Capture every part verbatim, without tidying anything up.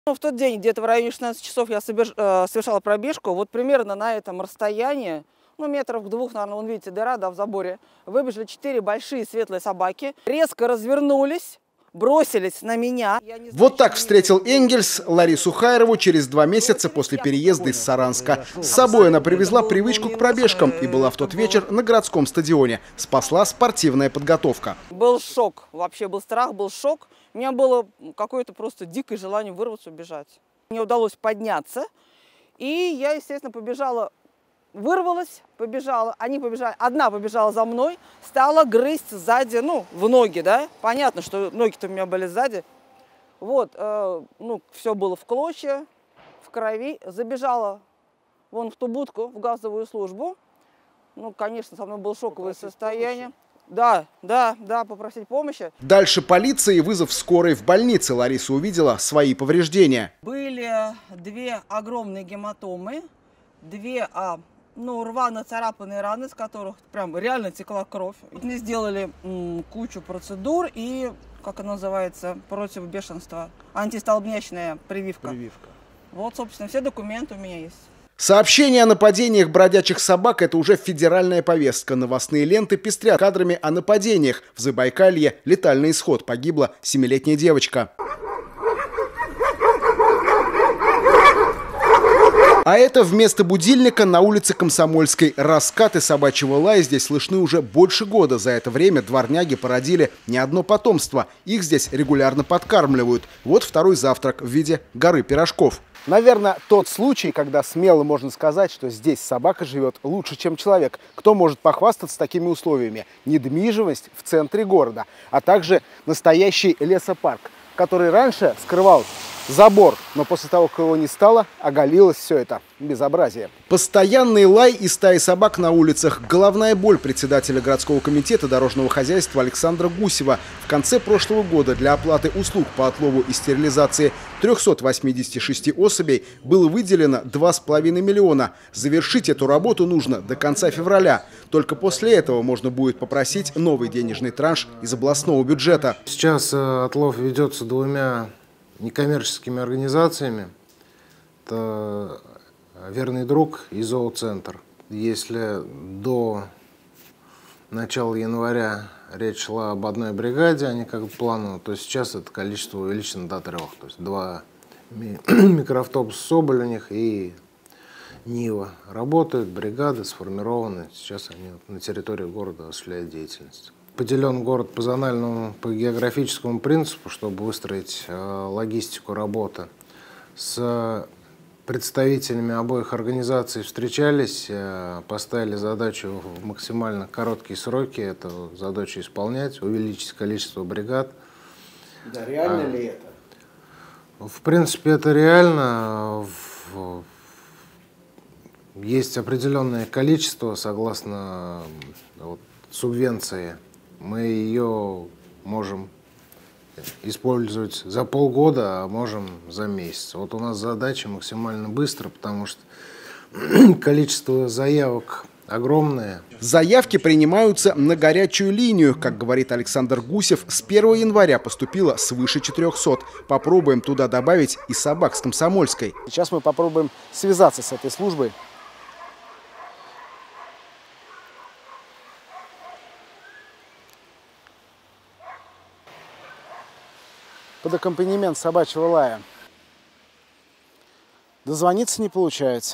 Ну, в тот день, где-то в районе шестнадцати часов, я собеж... э, совершала пробежку. Вот примерно на этом расстоянии, ну, метров двух, наверное, вон видите, дыра, да, в заборе, выбежали четыре большие светлые собаки, резко развернулись, бросились на меня. Знаю, вот так встретил Энгельс Ларису Хайрову через два месяца после переезда из Саранска. С собой она привезла привычку к пробежкам и была в тот вечер на городском стадионе. Спасла спортивная подготовка. Был шок, вообще был страх, был шок. У меня было какое-то просто дикое желание вырваться, убежать. Мне удалось подняться, и я, естественно, побежала, вырвалась, побежала. Они побежали, одна побежала за мной, стала грызть сзади, ну, в ноги, да. Понятно, что ноги-то у меня были сзади. Вот, э, ну, все было в клочья, в крови. Забежала вон в ту будку, в газовую службу. Ну, конечно, со мной было шоковое состояние. Да, да, да, попросить помощи. Дальше полиция и вызов скорой в больнице. Лариса увидела свои повреждения. Были две огромные гематомы, две, а, ну, рвано-царапанные раны, с которых прям реально текла кровь. Мне сделали м, кучу процедур и, как она называется, против бешенства, антистолбнячная прививка. прививка. Вот, собственно, все документы у меня есть. Сообщения о нападениях бродячих собак – это уже федеральная повестка. Новостные ленты пестрят кадрами о нападениях. В Забайкалье летальный исход. Погибла семилетняя девочка. А это вместо будильника на улице Комсомольской. Раскаты собачьего лая здесь слышны уже больше года. За это время дворняги породили не одно потомство. Их здесь регулярно подкармливают. Вот второй завтрак в виде горы пирожков. Наверное, тот случай, когда смело можно сказать, что здесь собака живет лучше, чем человек. Кто может похвастаться такими условиями? Недвижимость в центре города, а также настоящий лесопарк, который раньше скрывал забор, но после того, как его не стало, оголилось все это безобразие. Постоянный лай и стаи собак на улицах – головная боль председателя городского комитета дорожного хозяйства Александра Гусева. В конце прошлого года для оплаты услуг по отлову и стерилизации трёхсот восьмидесяти шести особей было выделено два с половиной миллиона. Завершить эту работу нужно до конца февраля. Только после этого можно будет попросить новый денежный транш из областного бюджета. Сейчас отлов ведется двумя некоммерческими организациями. Это «Верный друг» и «Зооцентр». Если до начала января речь шла об одной бригаде, они как бы планово, то сейчас это количество увеличено до трех. То есть два микроавтобуса «Соболь» у них и «Нива» работают, бригады сформированы. Сейчас они на территории города осуществляют деятельность. Поделен город по зональному, по географическому принципу, чтобы выстроить э, логистику работы. С представителями обоих организаций встречались, э, поставили задачу в максимально короткие сроки эту задачу исполнять, увеличить количество бригад. Да, реально а, ли это? В принципе, это реально. В, есть определенное количество, согласно вот, субвенции. Мы ее можем использовать за полгода, а можем за месяц. Вот у нас задача максимально быстро, потому что количество заявок огромное. Заявки принимаются на горячую линию. Как говорит Александр Гусев, с первого января поступило свыше четырёхсот. Попробуем туда добавить и собак с Комсомольской. Сейчас мы попробуем связаться с этой службой. Под аккомпанемент собачьего лая. Дозвониться не получается.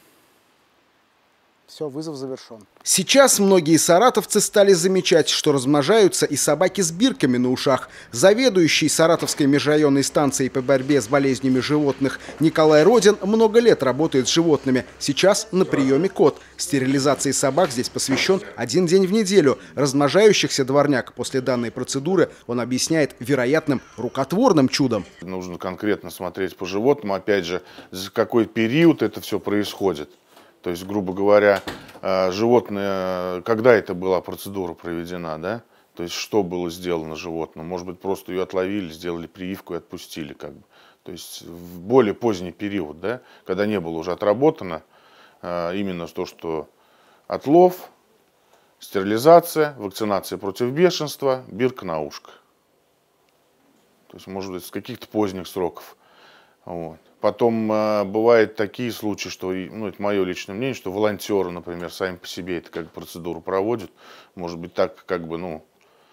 Все, вызов завершен. Сейчас многие саратовцы стали замечать, что размножаются и собаки с бирками на ушах. Заведующий Саратовской межрайонной станцией по борьбе с болезнями животных Николай Родин много лет работает с животными. Сейчас на приеме кот. Стерилизации собак здесь посвящен один день в неделю. Размножающихся дворняк после данной процедуры он объясняет вероятным рукотворным чудом. Нужно конкретно смотреть по животным, опять же, за какой период это все происходит. То есть, грубо говоря, животное, когда это была процедура проведена, да? То есть, что было сделано животному? Может быть, просто ее отловили, сделали прививку и отпустили, как бы. То есть, в более поздний период, да? Когда не было уже отработано именно то, что отлов, стерилизация, вакцинация против бешенства, бирка на ушко. То есть, может быть, с каких-то поздних сроков. Вот. Потом э, бывают такие случаи, что, ну, это мое личное мнение, что волонтеры, например, сами по себе это как процедуру проводят. Может быть, так как бы, ну,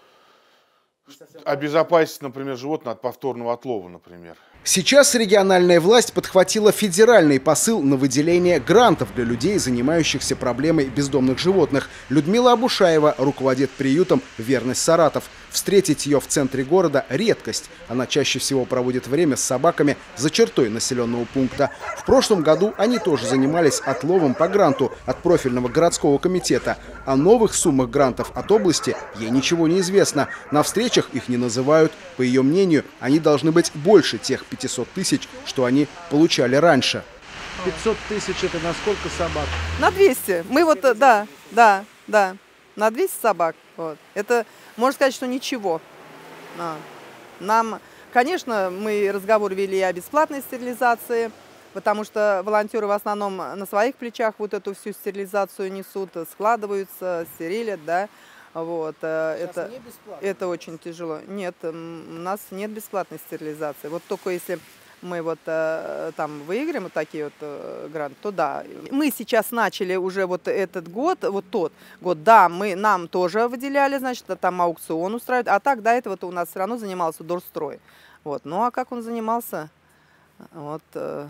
обезопасить, например, животное от повторного отлова, например. Сейчас региональная власть подхватила федеральный посыл на выделение грантов для людей, занимающихся проблемой бездомных животных. Людмила Абушаева руководит приютом «Верность Саратов». Встретить ее в центре города – редкость. Она чаще всего проводит время с собаками за чертой населенного пункта. В прошлом году они тоже занимались отловом по гранту от профильного городского комитета. О новых суммах грантов от области ей ничего не известно. На встречах их не называют. По ее мнению, они должны быть больше тех пятисот тысяч, что они получали раньше. пятьсот тысяч – это на сколько собак? На двести. Мы вот, да, да, да, на двести собак. Вот. Это, можно сказать, что ничего. А. Нам, конечно, мы разговор вели о бесплатной стерилизации, потому что волонтеры в основном на своих плечах вот эту всю стерилизацию несут, складываются, стерилят, да. Вот, это, это очень тяжело. Нет, у нас нет бесплатной стерилизации. Вот только если мы вот там выиграем вот такие вот гранты, то да. Мы сейчас начали уже вот этот год, вот тот год, да, мы, нам тоже выделяли, значит, там аукцион устраивают, а так до этого-то у нас все равно занимался Дорстрой. Вот, ну а как он занимался, вот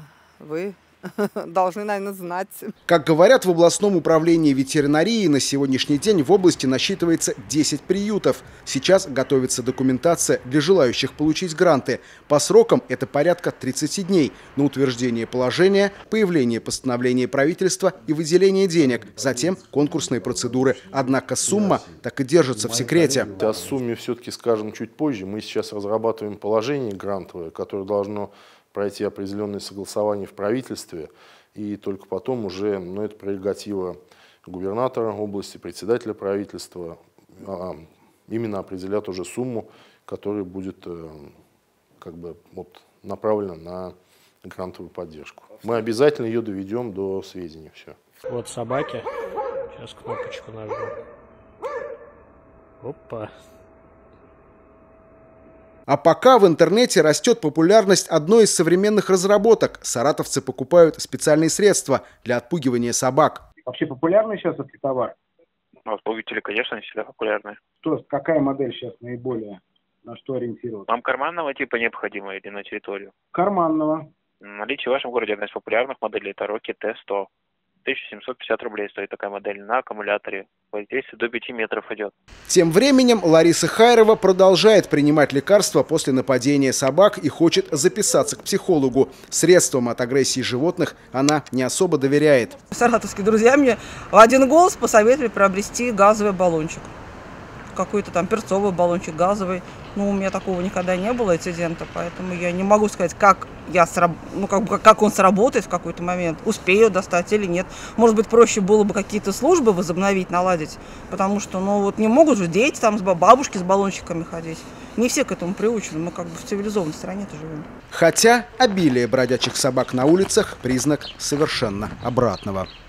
вы должны, наверное, знать. Как говорят в областном управлении ветеринарии, на сегодняшний день в области насчитывается десять приютов. Сейчас готовится документация для желающих получить гранты. По срокам это порядка тридцати дней на утверждение положения, появление постановления правительства и выделение денег. Затем конкурсные процедуры. Однако сумма так и держится в секрете. О сумме все-таки скажем чуть позже. Мы сейчас разрабатываем положение грантовое, которое должно пройти определенные согласования в правительстве, и только потом уже, ну, это прерогатива губернатора области, председателя правительства, а, именно определят уже сумму, которая будет как бы вот направлена на грантовую поддержку. Мы обязательно ее доведем до сведения. Все. Вот собаки. Сейчас кнопочку нажму. Опа. А пока в интернете растет популярность одной из современных разработок. Саратовцы покупают специальные средства для отпугивания собак. Вообще популярный сейчас этот товар? Ну, отпугиватели, конечно, они всегда популярны. То, какая модель сейчас наиболее, на что ориентироваться? Вам карманного типа необходимо или на территорию? Карманного. Наличие в вашем городе одна из популярных моделей – это Rocky Т сто. тысяча семьсот пятьдесят рублей стоит такая модель на аккумуляторе. Воздействие до пяти метров идет. Тем временем Лариса Хайрова продолжает принимать лекарства после нападения собак и хочет записаться к психологу. Средствам от агрессии животных она не особо доверяет. Саратовские друзья мне в один голос посоветовали приобрести газовый баллончик. Какой-то там перцовый баллончик газовый. Ну, у меня такого никогда не было, инцидента, поэтому я не могу сказать, как, я сраб... ну, как, как он сработает в какой-то момент, успею достать или нет. Может быть, проще было бы какие-то службы возобновить, наладить, потому что, ну, вот не могут же дети, там, бабушки с баллончиками ходить. Не все к этому приучены, мы как бы в цивилизованной стране-то живем. Хотя обилие бродячих собак на улицах – признак совершенно обратного.